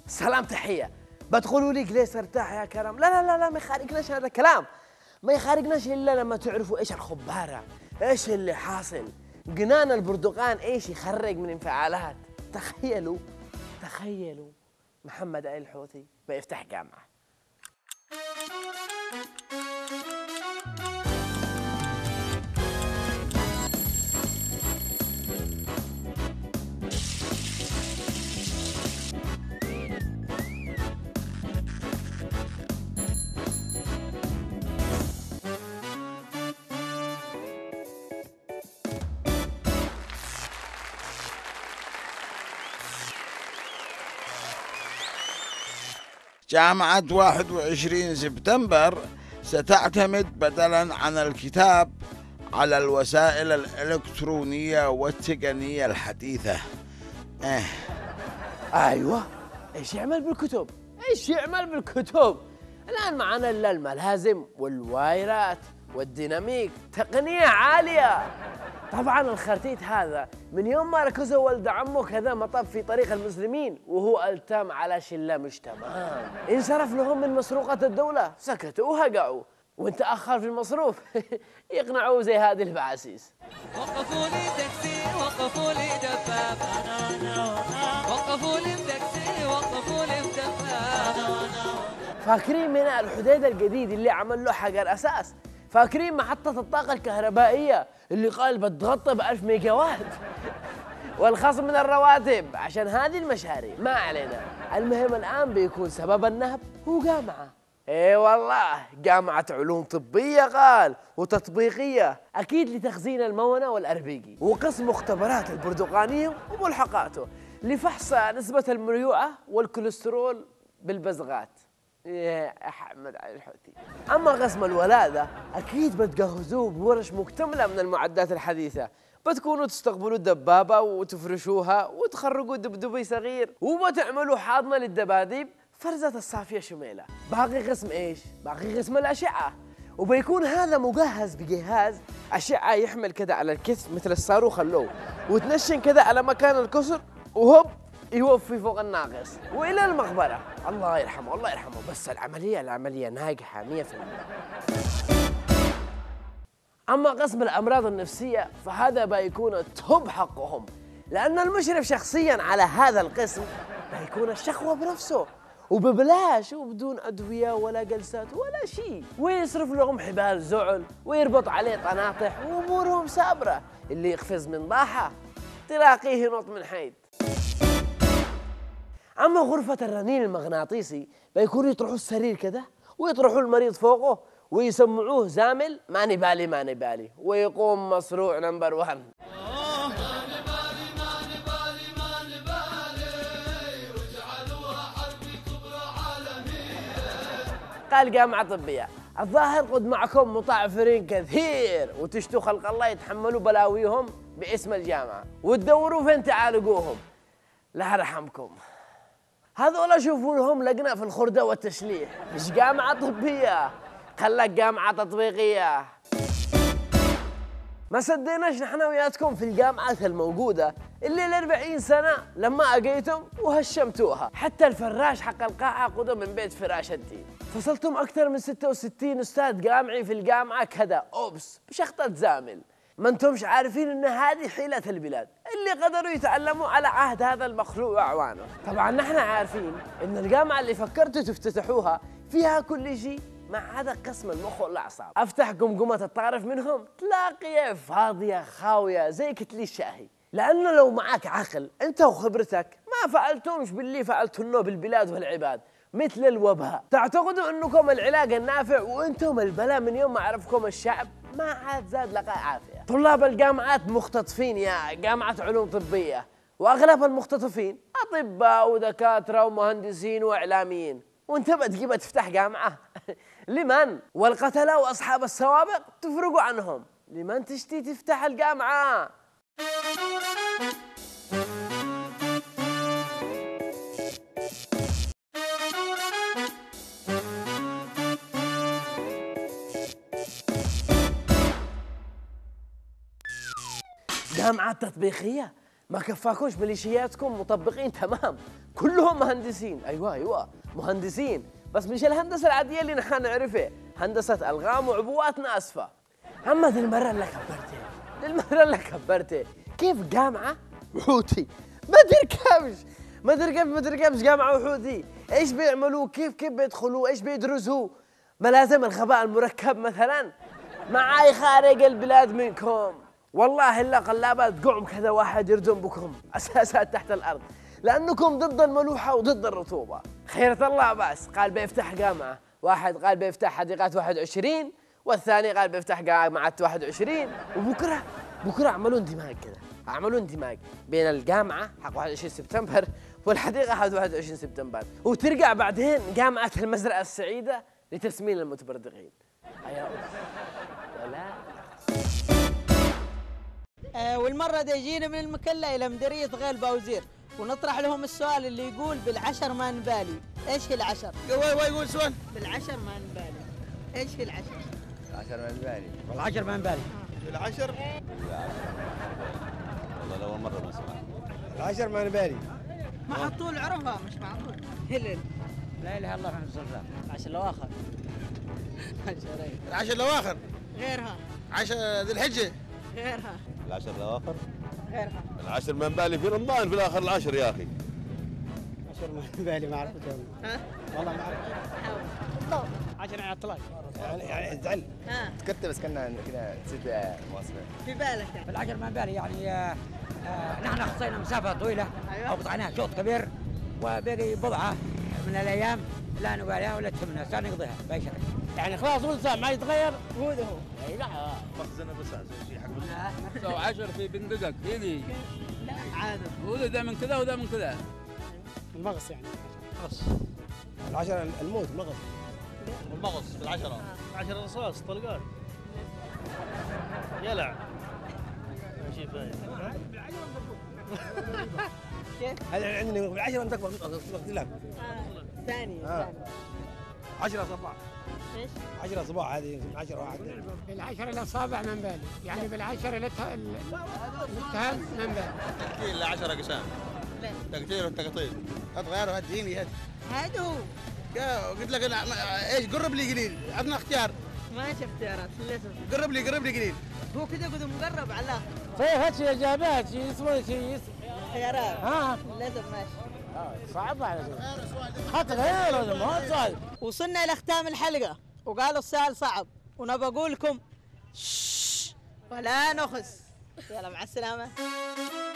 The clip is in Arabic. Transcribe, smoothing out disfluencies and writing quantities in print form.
سلام تحية. بتقولوا لي جليس ارتاح يا كرم. لا لا لا لا، ما يخارجناش هذا الكلام، ما يخارجناش إلا لما تعرفوا إيش الخبارة، إيش اللي حاصل. جنان البرتقال إيش يخرج من انفعالات. تخيلوا تخيلوا محمد آل الحوثي بيفتح جامعة. جامعة 21 سبتمبر ستعتمد بدلاً عن الكتاب على الوسائل الإلكترونية والتقنية الحديثة. أيوة، إيش يعمل بالكتب؟ إيش يعمل بالكتب؟ الآن معنا إلا الملازم والوايرات والديناميك، تقنية عالية. طبعا الخرتيت هذا من يوم ما ركزوا ولد عمه كذا مطب في طريق المسلمين وهو التام على شلة مش تمام. انصرف لهم من مسروقة الدولة، سكتوا وهقعوا، وانت أخر في المصروف يقنعوا زي هذه البعاسيس. وقفوا لي تاكسي، وقفوا لي دباب، وقفوا لي تاكسي، وقفوا لي دباب. فاكرين ميناء الحديدة الجديد اللي عمل له حجر أساس؟ فاكرين محطة الطاقة الكهربائية اللي قال بتغطى ب1000 ميجا وات؟ والخصم من الرواتب عشان هذه المشاريع. ما علينا، المهم الآن بيكون سبب النهب هو جامعة. ايه والله، جامعة علوم طبية قال وتطبيقية، أكيد لتخزين المونة والأربيجي، وقسم مختبرات البرتقانية وملحقاته لفحص نسبة المريوعة والكوليسترول بالبزغات. يا أحمد علي الحوثي. أما قسم الولادة أكيد بتجهزوه بورش مكتملة من المعدات الحديثة، بتكونوا تستقبلوا الدبابة وتفرشوها وتخرجوا دبدبي صغير، وبتعملوا حاضنة للدباديب فرزة الصافية شميلة. باقي قسم إيش؟ باقي قسم الأشعة، وبيكون هذا مجهز بجهاز أشعة يحمل كذا على الكتف مثل الصاروخ اللو، وتنشن كذا على مكان الكسر وهوب يوفي فوق الناقص والى المقبره. الله يرحمه الله يرحمه. بس العمليه ناجحه 100%. اما قسم الامراض النفسيه فهذا بيكون التوب حقهم، لان المشرف شخصيا على هذا القسم بيكون الشخوه بنفسه وببلاش وبدون ادويه ولا جلسات ولا شيء، ويصرف لهم حبال زعل ويربط عليه طناطح وامورهم سابره. اللي يقفز من ضاحه تلاقيه نط من حيد. أما غرفة الرنين المغناطيسي بيكونوا يطرحوا السرير كذا ويطرحوا المريض فوقه ويسمعوه زامل ماني بالي ماني بالي، ويقوم مصروع نمبر 1. قال جامعة طبية الظاهر قد معكم مطعفرين كثير وتشتوا خلق الله يتحملوا بلاويهم باسم الجامعة وتدوروا فين تعالجوهم. لا يرحمكم، هذول اشوفوا لهم لجنة في الخردة والتشليح، مش جامعة طبية، خلك جامعة تطبيقية. ما صديناش نحن وياتكم في الجامعات الموجودة اللي 40 سنة لما اجيتم وهشمتوها. حتى الفراش حق القاعة قدوا من بيت فراش الدين. فصلتم اكثر من 66 استاذ جامعي في الجامعة كذا اوبس بشخطة زامل. ما انتمش عارفين ان هذه حيلة البلاد اللي قدروا يتعلموا على عهد هذا المخلوق واعوانه. طبعا نحن عارفين ان الجامعة اللي فكرتوا تفتتحوها فيها كل شيء ما عدا قسم المخ والاعصاب. افتح قمقمة الطارف منهم تلاقيها فاضية خاوية زي كتلي الشاهي. لانه لو معك عقل انت وخبرتك ما فعلتمش باللي فعلتنه بالبلاد والعباد مثل الوباء. تعتقدوا انكم العلاج النافع وانتم البلاء. من يوم ما عرفكم الشعب ما عاد زاد لقاء عافية. طلاب الجامعات مختطفين يا جامعة علوم طبية، واغلب المختطفين اطباء ودكاترة ومهندسين واعلاميين، وانت بتجيب تفتح جامعة لمن؟ والقتلة واصحاب السوابق تفرقوا عنهم، لمن تشتي تفتح الجامعة؟ جامعات تطبيقية؟ ما كفاكوش ميليشياتكم مطبقين تمام، كلهم مهندسين. ايوه مهندسين، بس مش الهندسه العاديه اللي نحن نعرفها، هندسه الغام وعبوات ناسفه. اما دي المره اللي كبرتي كيف جامعه وحوثي ما تركبش جامعه وحوثي. ايش بيعملوا؟ كيف بيدخلوا؟ ايش بيدرسوا؟ ملازم الغباء المركب مثلا. معاي خارج البلاد منكم والله الا قلابات قعم كذا واحد يردم بكم اساسات تحت الارض، لانكم ضد الملوحه وضد الرطوبه. خيرة الله بس قال بيفتح جامعه، واحد قال بيفتح حديقه 21 والثاني قال بيفتح جامعه 21. وبكره عملوا اندماج بين الجامعه حق 21 سبتمبر والحديقه حق 21 سبتمبر، وترجع بعدين جامعه المزرعه السعيده لتسمين المتبردغين. يا ولا والمرة دي جينا من المكلا إلى مديرية غيل باوزير ونطرح لهم السؤال اللي يقول بالعشر ما نبالي. إيش هي العشر؟ يقول سؤال. بالعشر ما نبالي. إيش هي العشر؟ العشر ما نبالي. والعشر ما نبالي. العشر؟ والله لأول مرة ما سمعت. العشر ما نبالي. معطول عرفها مش معطول. هلل. لا إله إلا الله محمد رسول الله. العشر الأواخر. العشر الأواخر. غيرها. عشر ذي الحجة. غيرها. العشر الأواخر. غيرها. العشر ما نبالي في رمضان في الآخر العشر يا أخي. العشر ما نبالي ما أعرف. ها؟ والله ما أعرف. حاول. 10 على الطلاق. يعني زعل. ها. سكت بس كنا كذا نسيت مواصلة. في بالك يعني. بالعشر ما نبالي يعني نحن خطينا مسافة طويلة. أيوة. أو قطعناها شوط كبير وباقي بضعة من الأيام لا نباليها ولا تهمنا سنقضيها بأي شكل. يعني خلاص ولسه ما يتغير هو اي لا مخزنة بس شيء حق سو 10 في بندقك يجي لا عادة. هو ده من كذا وده من كذا. المغص يعني العشر الموت المغص. المغص في العشرة. 10 رصاص طلقات يلع شيء فاهم. كيف؟ هذا عندنا بالعشرة انت لك. ثاني. 10 صباح. ايش؟ 10 صباح هذه 10 واحد. بالعشر الأصابع من بالي، يعني بالعشر المتهم من بالي. تقتيل ل10 قسام. تقتيل والتقطيل. غيره هديني هذا هو. قلت لك ايش قرب لي قليل، عطنا اختيار. ما شفت اختيارات للاسف. قرب لي قليل. هو كذا قد مقرب على الاخر. صيف شيء اجابات شيء اسمه شيء خيارات. ها للاسف ماشي. صعب على حتى غيره ما هو صعب. وصلنا الى ختام الحلقه وقالوا السؤال صعب ونبى اقول لكم ولا نخس. يلا مع السلامه.